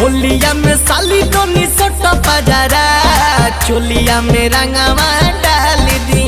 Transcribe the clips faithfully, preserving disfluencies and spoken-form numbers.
होलिया में साली दोनी सोटा पजारा चोलिया में रंगवा डाल दी।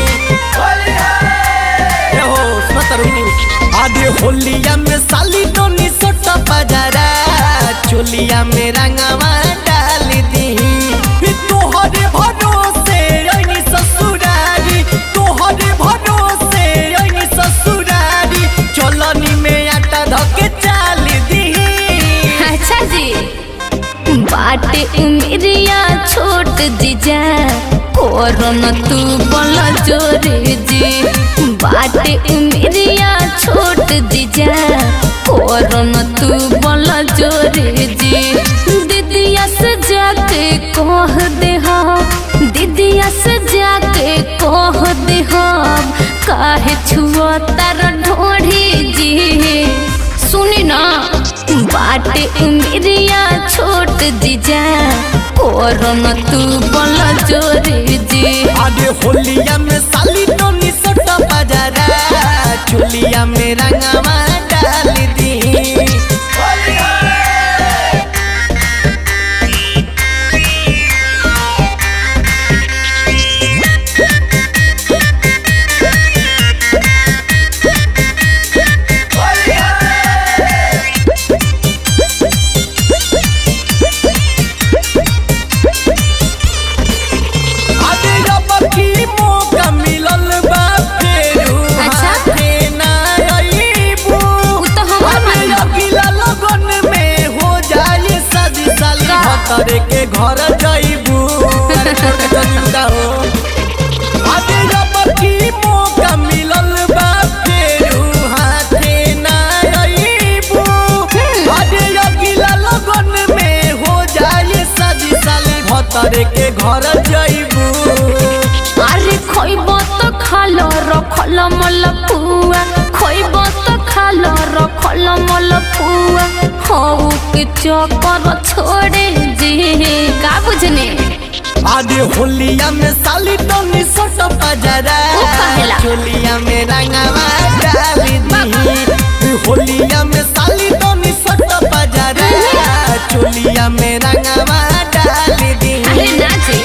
आधे होलिया में साली दोनी सोटा पजारा चोलिया में रंगवा डाल दी। तोहरे भरोसे आईनी ससुरारी तोहरे भरोसे आईनी ससुरारी चलनी में आटा धके चाल दी। अच्छा जी बाटे उमरिया छोट जीजा कोरोना तू बोला जोरे जी। बाटे उमरिया छोट जीजा कोरोना तू बोला जोरे जी। दीदिया से जाके कह दे हम दीदिया से जाके कह दे हम काहे छुआ तारा ढोढ़ी जी। सुनी ना बाटे उमरिया छोट जीजा कोरोना तू बोला जोरे जी। आधे होलिया में साली दोनी सोटा पजारा चोलिया में रंगवा डाल दी। करे के घर जाइबू आगे रब की मौका मिलल बा फेरू हाथे ना आइबू। आगे अगिला लगन में हो जाए शादी साली भतरे के घर जाइबू। अरे खोइबो तो खालो रखल मलपुआ खोइबो तो खालो रखल मलपुआ हो के चक्कर छोड़े जी का बुझने। आधे होलिया में साली दोनी सोटा पजारा चोलिया में रंगवा डाल दी। होलिया में साली दोनी सोटा पजारा चोलिया में रंगवा डाल दी। अरे नाची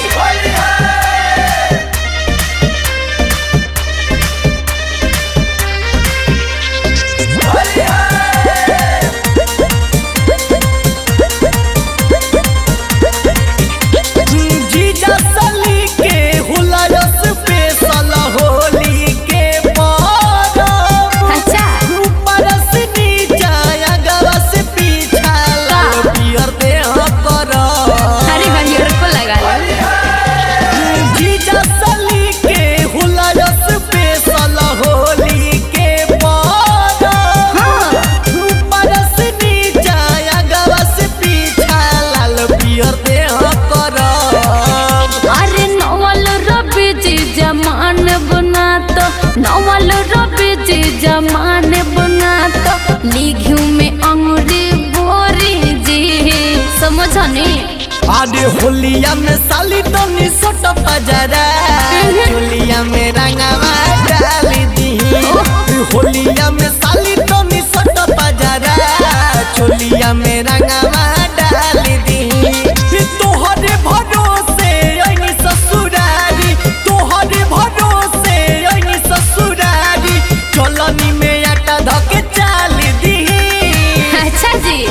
नवल रबी जी जमान बना तो लिघू में अंगूरी बोरी जी समझनी। आधे होलिया में साली दोनी सोटा पजारा चोलिया में रंगवा डाल दी। होलिया में साली दोनी सोटा पजारा चोलिया में रंगवा डाल दी। तोहरे भरोसे आईनी ससुरारी तोहरे भरोसे आईनी ससुरारी चलनी में आटा धके चाल दी। अच्छा जी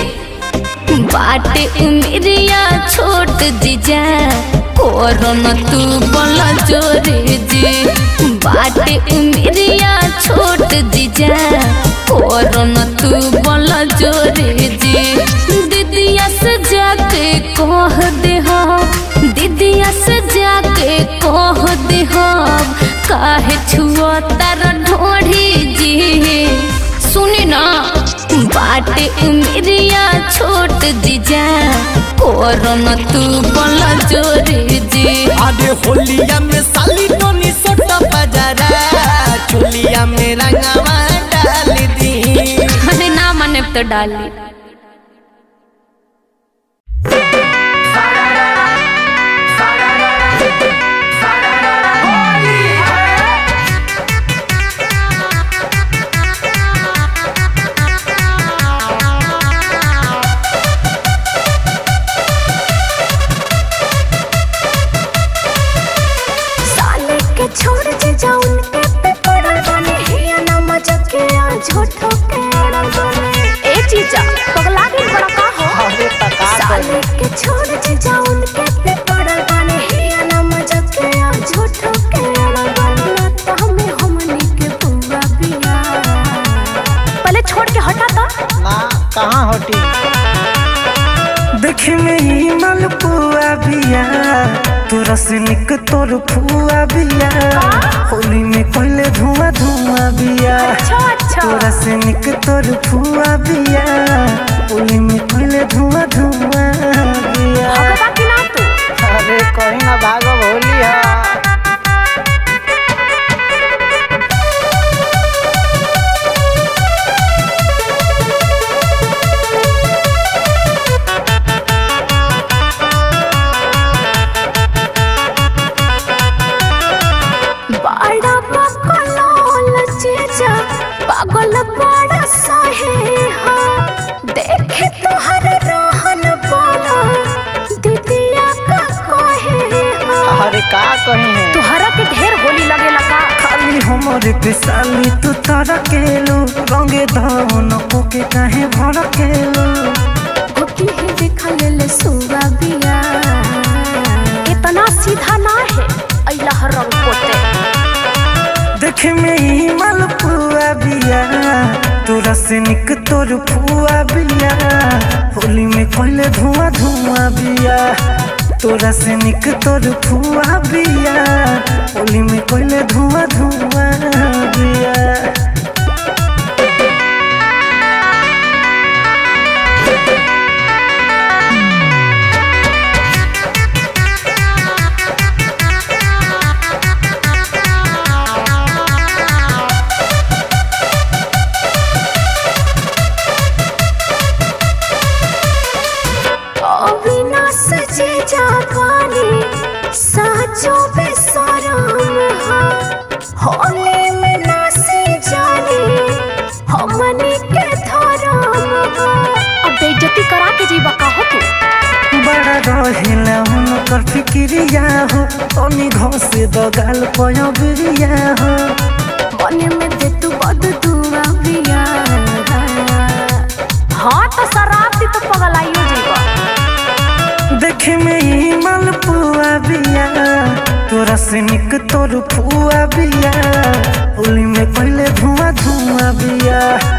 बाटे उमरिया छोट जीजा कोरोना तू बोला जोरे जी। बाटे उमरिया छोट जीजा कोरोना तू बोला जोरे जी। दीदिया से जाके कह दे हम दीदिया से जाके कह दे हम काहे छुआ तारा ढोढ़ी जी। सुनी ना बाटे उमरिया छोट जीजा कोरोना तू बोला जोरे जी। आधे होलिया में साली दोनी सोटा पजारा चोलिया में रंगवा डाल दी। अरे ना माने तो डाली। देख में ही मलपुआ बिया तोरा से निक तोर फुआ बिया होली में कोइले धुआं धुआं बिया तोरा से निक तोर फुआ बिया होली में कोइले धुआं धुआं बिया। अरे कहीं ना भागो होली है। पागल बड़ा सहे हा देखे तोहर रहन बोला दीदिया का कहे हा। अरे का कहे है तोहरा के ढेर होली लगेला का खाली हमरे पे साली तू तारा केलू रंगे धावन को के काहे भर केलू होती है देखा ले ले सुवा बिया इतना सीधा ना है अइला हर रंग पोते देख में ही मलपुआ बिया तोरा से निक तोर फुआ बिया होली में कोइले धुआं धुआं बिया तोरा से निक तोर फुआ बिया होली में कोइले धुआं धुआं बिया। साचो बेसरम हा होली में नासी जाने हमनी के धरम हा अब बेइज्जती करा के जीवा का हो तू बड़ा रहिला उनकर फिक्रिया हो तनी घसे दगाल पयो बिरिया हो बने में दे तू बद दुआ बिया हाँ तो शराब दी तो पगलाइयो जीवा देख में ही मलपुआ बिया तोरा से निक तोर फुआ बिया होली में कोइले धुआं धुआं बिया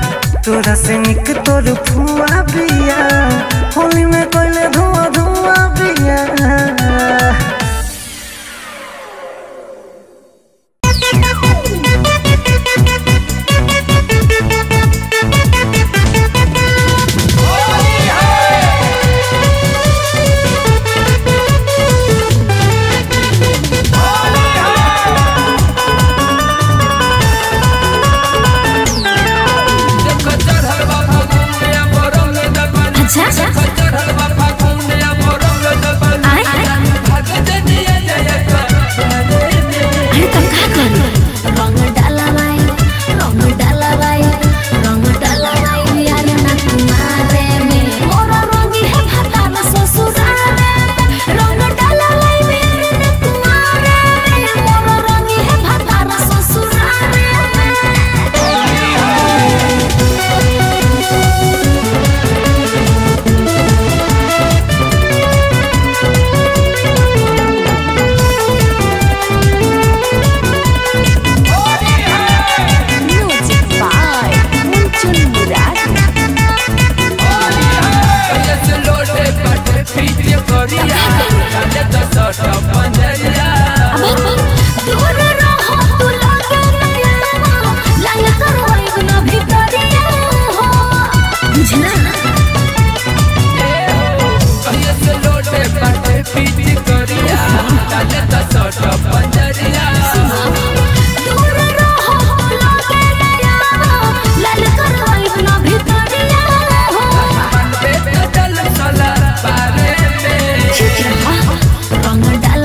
तोरा से निक तोर फुआ बिया होली में कोइले धुआं धुआं बिया। रंग डाल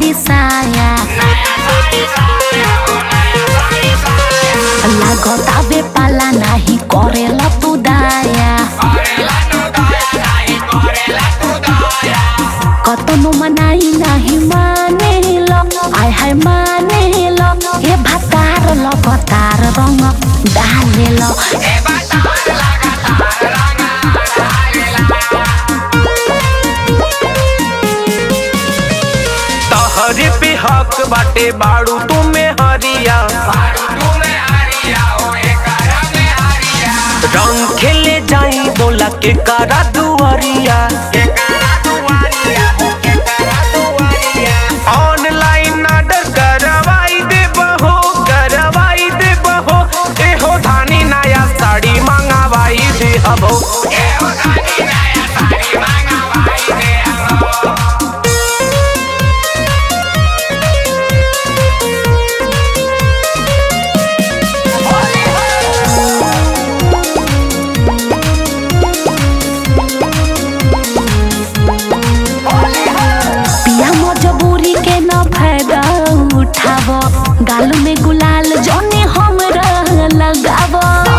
साड़ी साया लागता बे पाला नहीं करेला तू दाया कतनो मनाई नहीं माने लो आय हाय माने लो ए भतार लगातार रंग डाले लो तहरे पे हक बाटे बाड़ू तुम्हें हरिया रंग खेले जाई बोला के करा दुआरिया ऑनलाइन ऑर्डर करवाई दे बहो करवाई दे बहो एहो धानी नया साड़ी मंगवाई दे हबो गाल में गुलाल जोने हमरा लगावो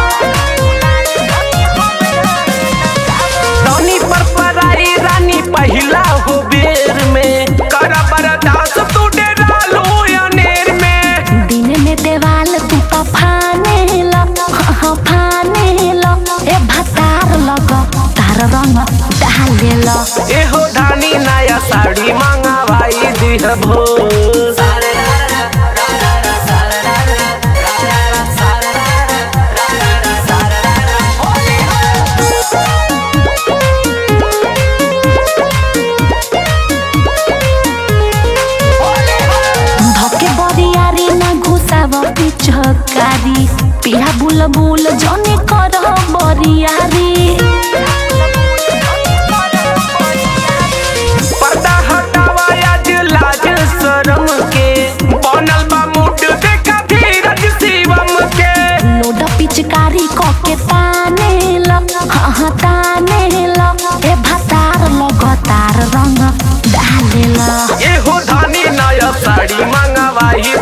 रानी पर पराई रानी पहिला हो बेर में करा बरदास तू डेरा लो अनेर में दिन में देवाल तू तो फाने लो हाँ फाने लो ए भतार लगो तार रंग डाले लो एहो धानी नया साड़ी मंगवाई दिहबो पिछकारी पिया बुलबुल जोने कर बरियारी पर्दा हटावा आज लाज शरम के बनल बा मुड देखा धीरज शिवम के लोड पिचकारी क के ताने लो हाँ हाँ ताने लो ए भतार लगातार रंग डाले लो एहो धानी नया साड़ी मंगवाई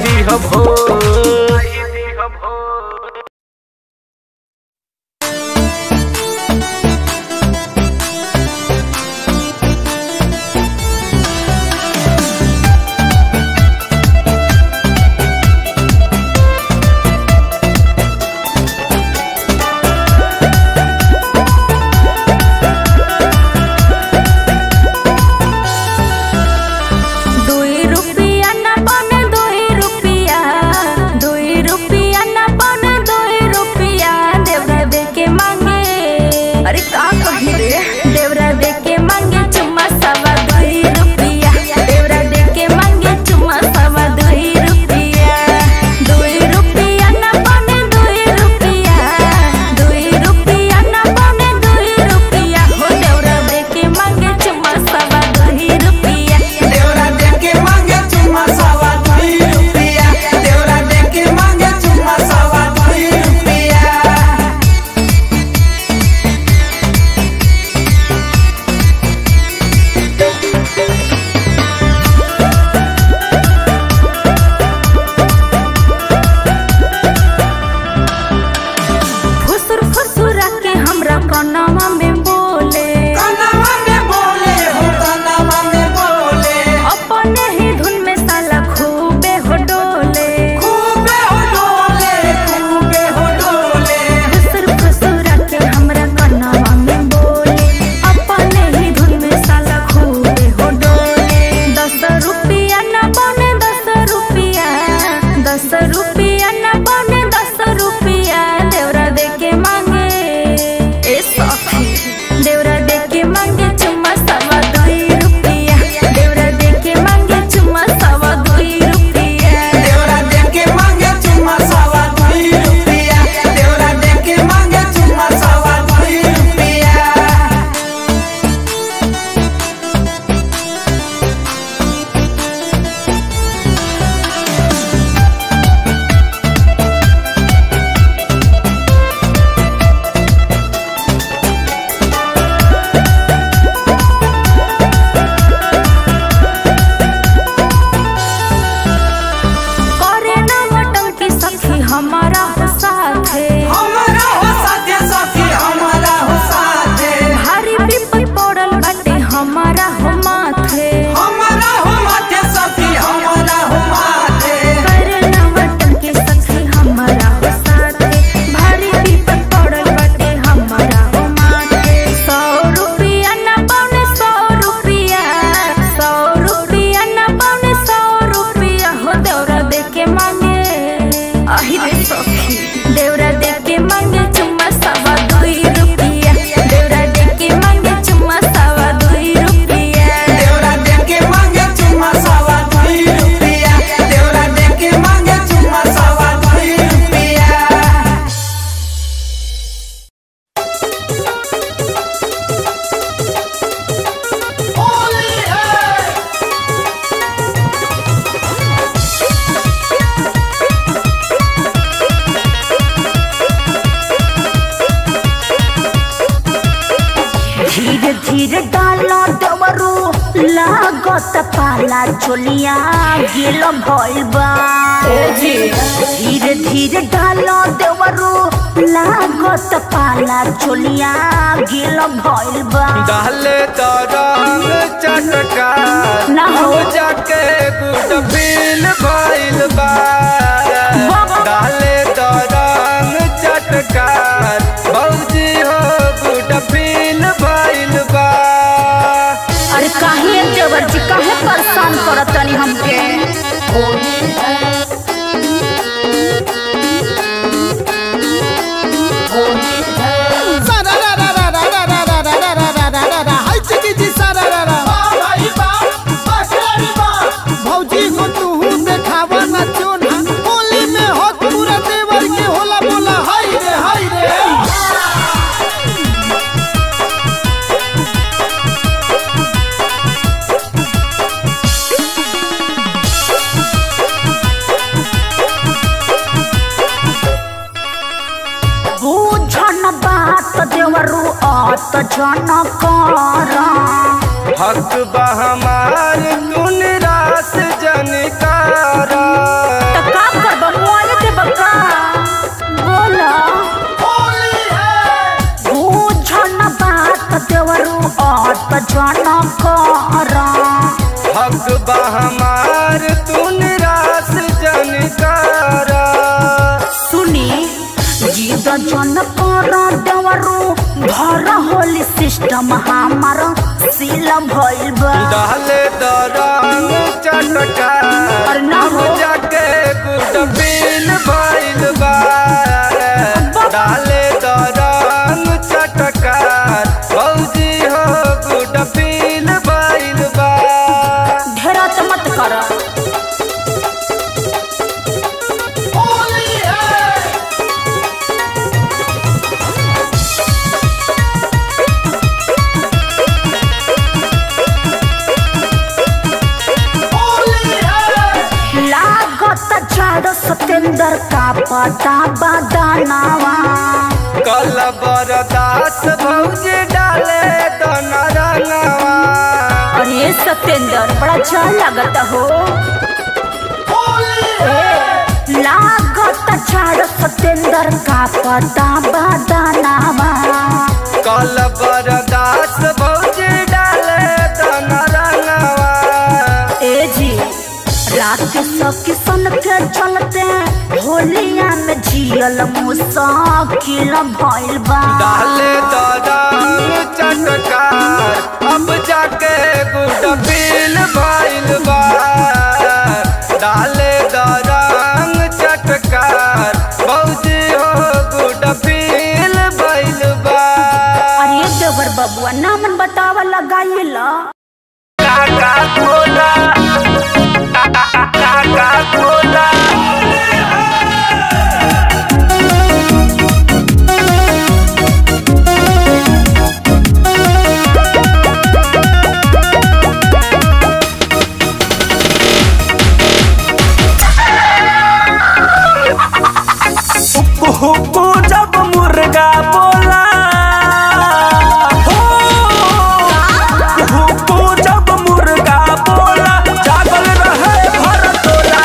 दिहबो धीरे डालो देवरू लागत पाला चोलिया गिल भइल बा धीरे धीरे डालो देवरू लागत पाला चोलिया गिल भइल बा डाले तो रंग चटका ना हो जाके गुड फील भइल बा डाले तो रंग चटका भौजी हो गुड फील भइल बा। अरे काहे देवर जी काहे परेशान करत तनी हमके भौजी को तू देखावा ना चोना होली में हो पूरा देवर के होला बोला हाय रे हाय रे देवरू आत जन करा हक बा हमार तुन रास जनकारा त का करब मोल देब का बोला होली है बुझन बात देवरू आत जन करा हक बा हमार तुन रास जनकारा सुनी जीद जन कर देवरू घर होली सिस्टम हमार सील भइल बा डाले तो रंग चटका और ना हो जाके गुड फील भइल बा डाले तो रंग चटका भौजी हो गुड फील भइल बा। ढेरा त मत कर होली है सतेंद्र का पता बदनावा कल बरदास भौजी डाले तो नरंगवा अरे सतेंद्र बड़ा अच्छा लगता हो लागत झाड़ सतेंद्र का पता बदनावा कल बरदास भौजी डाले तो नरंगवा ए जी रात किसन के चलते होलिया में जियल मुसाकिल भइल बा डाले तो रंग चटकार अब जाके गुड फील भइल बा डाले तो रंग चटकार भौजी हो गुड फील भइल बा। अरे देवर बबुआ नामन बतावा लगाइला काका कोला काका कोला हुक्कू जब मुर्गा बोला हो हुक्कू जब मुर्गा बोला जागल रहे भर तोला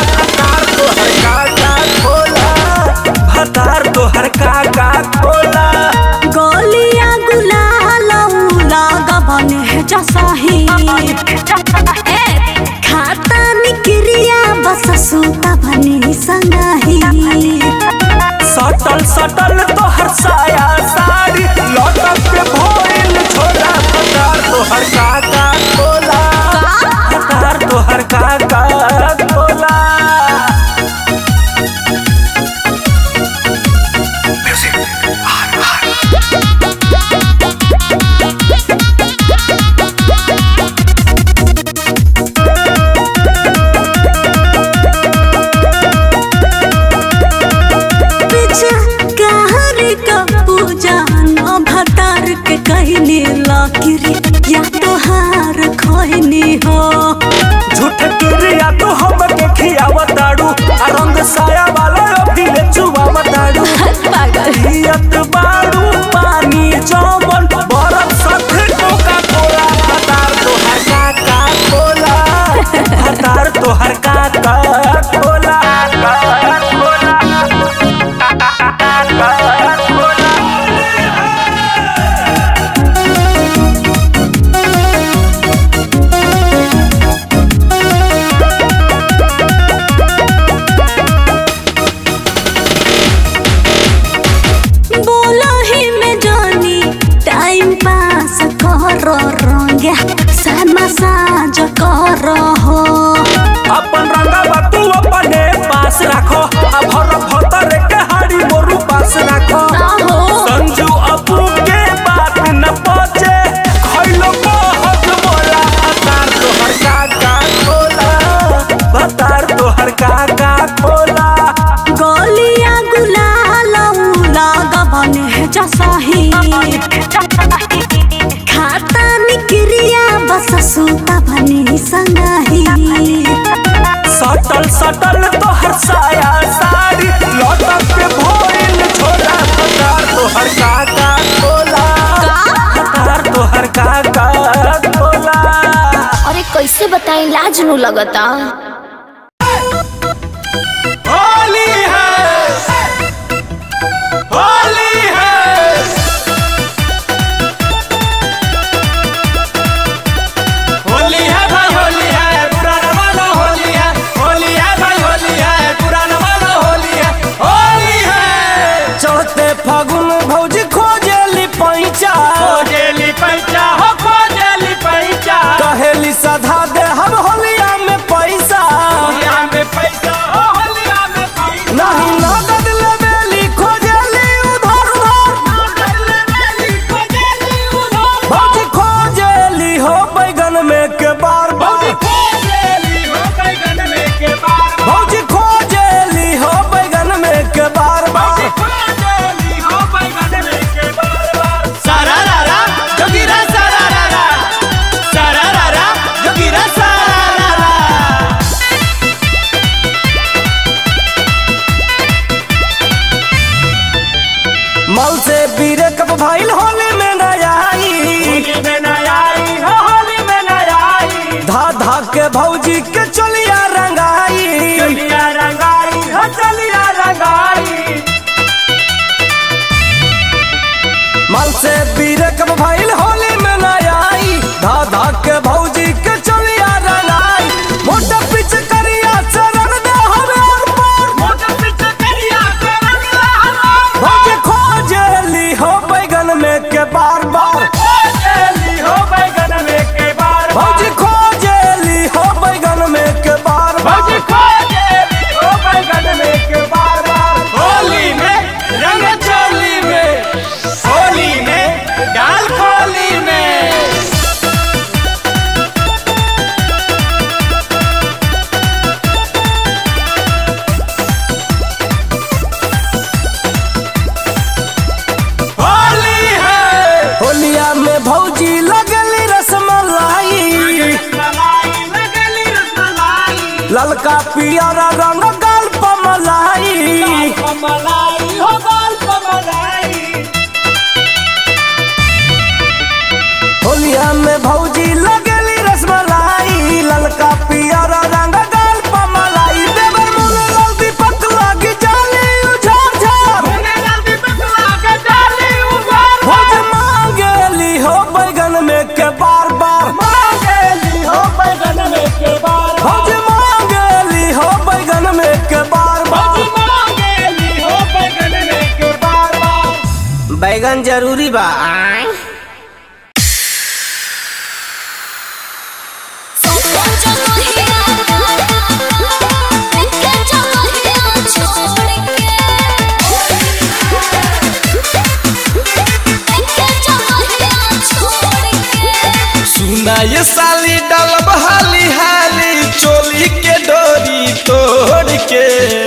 भतार तो हर काका खोला गोलियां गुलाल लागा बने जसाही खाता निक्रिया बस सूता बने संगाही सटल सटल तो हर साया साड़ी लौटक के भोइल छोला भतार तो हर काका खोला भतार तो हर काका खोला या तो हार खोइनी हो झूठ किरिया तो हम के खियावा ताड़ू आ रंग साया वाला अभी ले चुवावा ताड़ू पियत बाड़ू पानी जौवन बरफ साथे कोका मसाज करहो। अपन रंगवा तू अपने पास रखो, अब भर भतर के हाड़ी मोरू पास रखो। संजू अपू के बात न पहुंचे, खइलो बहुत बोला बतार तोहर का का खोला, बतार तोहर का का खोला। गलिया गुलाल लगबने जसही, खाता निक्रिया बस सूता बनी संगही। सटल सटल तोहर साया साड़ी लौटक के भोइल छोला, बतार तोहर का का खोला, बतार तोहर का का खोला। अरे कैसे बताई, लाज नु लगता। होली है, होली है, होली है भाई होली है, पुराना वाला होली है, होली है भाई होली है, पुराना वाला होली है, होली है। चढ़ते फागुन भौजी खोजेली पैंचा, खोजेली पैंचा हो खोजेली पैंचा, कहेली सधा दे हम होलिया में पैसा, होलिया में पैसा हो होलिया में पैसा। नहीं नगद लेवेली खोजेली उधार उधार, नगद लेवेली खोजेली उधार भौजी खोजेली हो बैगन में के बार बार, खोजेली हो बैगन में के बार बार, भौजी खोजेली हो बैगन में के बार बार, खोजेली हो बैगन में के बार बार। सारा रारा जोगिरा सारा रारा, सारा रारा जोगिरा सारा रारा। मल से बीरे कब भाईल होली में न आई, होली में न आई हो होली में न आई, धा धा के भौजी के चलिया रंगाई, चलिया रंगाई हो चलिया रंगाई। मल से बीरे कब भाईल होली में न आई, धा धा के भौजी के चलिया रंगाई। मोटा पिच करिया चरण दे हवे और पार, मोटा पिच करिया चरण दे हवे भौजी खोजेली हो बैगन में के बार बार, खोजेली हो बैगन में के बार बार, भौजी खोजेली हो बैगन में के बार बार, भौजी खोजेली हो बैगन में के बार बार। होली में रंग चोली में, होली में डाल खोली में। होली है, होलिया में भौजी लगली रसमलाई, ललका पियरा रंग गाल पमलाई, हो गाल पमलाई। होलिया में भौजी लगली रसमलाई, ललका पियरा रंग गाल पमलाई। देवर मुने लाल दीपक लागी जाली उझार झार, मुने लाल दीपक लागी जाली उझार भौज मांगेली हो बैगन में के बार बार, मांगेली हो बैगन में के बार बार, भौज मांगेली हो बैगन में के बार बार, भौज मांगेली हो बैगन में के बार बार। बैगन जरूरी बा। सुना ये साली डलब हाली हाली, चोली के डोरी तोड़ के,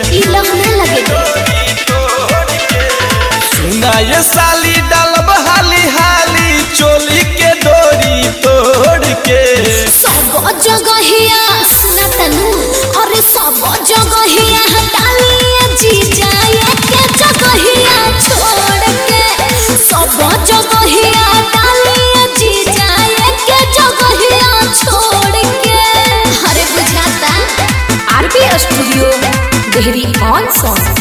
सुना ये साली डलब हाली हाली, चोली के डोरी तोड़ के। सब जगहिया सुना तनु, अरे सब जगहिया डालिए जीजा के जगहिया छोड़ के, सब जगहिया डालिए जीजा के जगहिया छोड़ के। अरे बुझाता RB studio Dehri on Sone.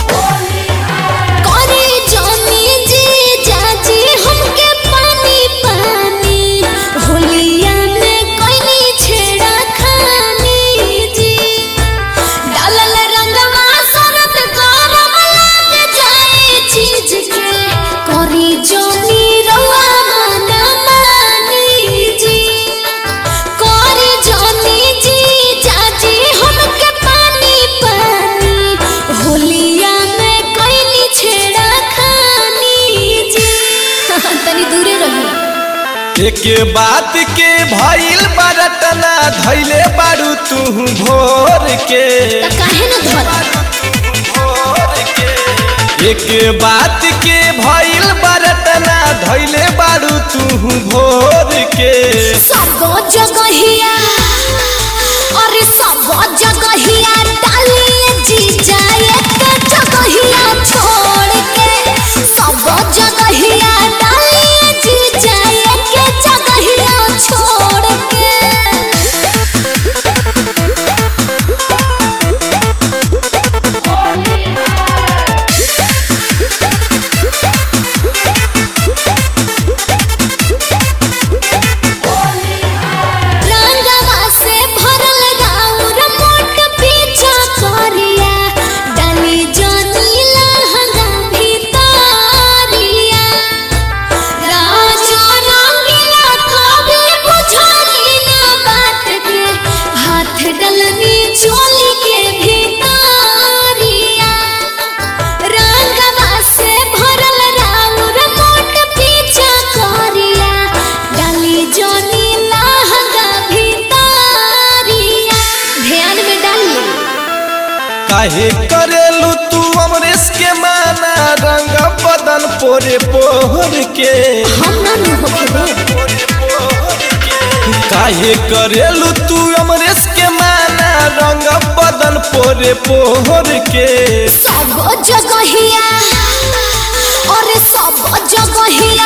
पानी तनी दूरे रही। एक बात के भइल बरतना धैले बारू तू भोर के काहे न धर। एक बात के भइल बरतना धैले बारू तू भोर के सब जगहिया अरे सब जगहिया डालिए जी जाए के जगहिया छोड़ के सब जगहिया डालिए जी जाए के जगहिया छोड़ के। रंगवा से भरल गाउर मोट पीछा करिया डाली जनी लहंगा भितरिया राजा रंगीला कभी बुझानी ना बात के हाथ डलनी चोली के भितरिया रंगवा से भरल गाउर मोट पीछा करिया डाली जनी लहंगा भितरिया ध्यान में डाली। काहे करेलू तू अमरेश के माना रंग बदन पोरे पोर के हम ना नु होके दे। काहे करेलू तू अमरेश के माना रंग बदन पोरे पोर के सब जगहिया और सब जगहिया